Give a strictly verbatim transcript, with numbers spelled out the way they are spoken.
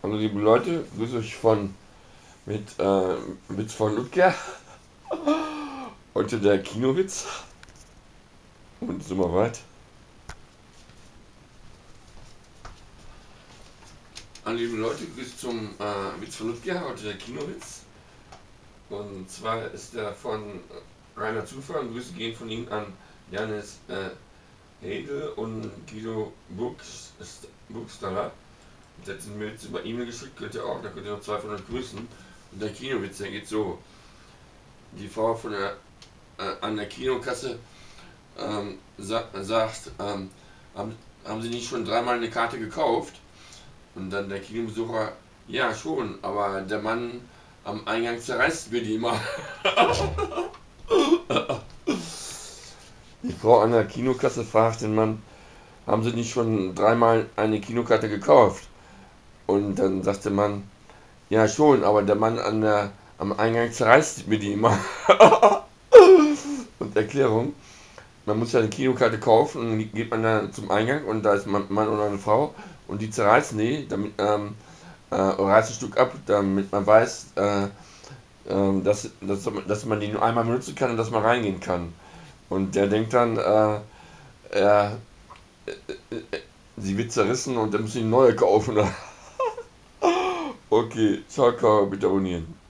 Hallo liebe Leute, grüße euch von mit äh, Witz von Ludger. Heute der Kinowitz und sind wir weit. Hallo liebe Leute, grüße zum äh, Witz von Ludger, heute der Kinowitz. Und zwar ist der von Rainer Zufall und Grüße gehen von ihm an Janis äh, Hedel und Guido Buchs, Buchstaller. Der hat mir jetzt über E-Mail geschickt, könnt ihr auch, da könnt ihr noch zwei von euch grüßen. Und der Kinowitz, der geht so. Die Frau von der, äh, an der Kinokasse ähm, sa sagt, ähm, haben, haben Sie nicht schon dreimal eine Karte gekauft? Und dann der Kinobesucher, ja schon, aber der Mann am Eingang zerreißt mir die immer. Die Frau an der Kinokasse fragt den Mann, haben Sie nicht schon dreimal eine Kinokarte gekauft? Und dann sagt der Mann, ja schon, aber der Mann an der, am Eingang zerreißt mir die immer. Und Erklärung, man muss ja eine Kinokarte kaufen und dann geht man dann zum Eingang und da ist ein Mann oder eine Frau und die zerreißen die, damit, ähm, äh, reißt ein Stück ab, damit man weiß, äh, äh, dass, dass, dass man die nur einmal benutzen kann und dass man reingehen kann. Und der denkt dann, äh, er, äh, äh, sie wird zerrissen und dann müssen die neue kaufen. Okay, ciao, bitte abonnieren.